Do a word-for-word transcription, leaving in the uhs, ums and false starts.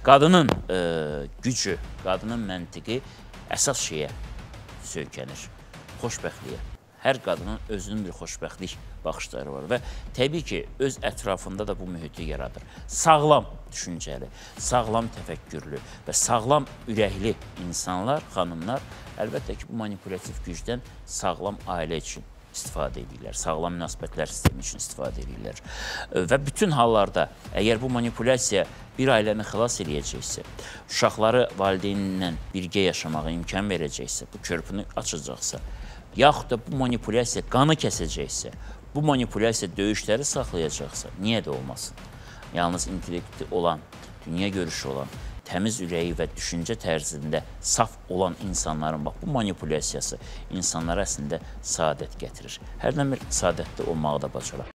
Qadının e, gücü, qadının məntiqi əsas şeyə söykənir, xoşbəxtliyə. Hər qadının özünün bir xoşbəxtlik baxışları var və təbii ki, öz ətrafında da bu mühiti yaradır. Sağlam düşüncəli, sağlam təfəkkürlü və sağlam ürəkli insanlar, xanımlar əlbəttə ki, bu manipulativ gücdən sağlam ailə üçün istifadə edirlər, sağlam münasibətlər sistemi üçün istifadə edirlər. Və bütün hallarda, əgər bu manipulyasiya bir ailəni xilas edəcəksə, uşaqları valideynlə birgə yaşamağa imkan verəcəksə, bu körpünü açacaqsa, yaxud da bu manipulyasiya qanı kəsəcəksə, bu manipulyasiya döyüşləri saxlayacaqsa, niyə də olmasın? Yalnız intellekti olan, dünya görüşü olan, təmiz ürəyi və düşüncə tərzində saf olan insanların bax, bu manipulyasiyası insanlara əslində saadət gətirir. Hərdən bir saadətli olmağı da bacarar.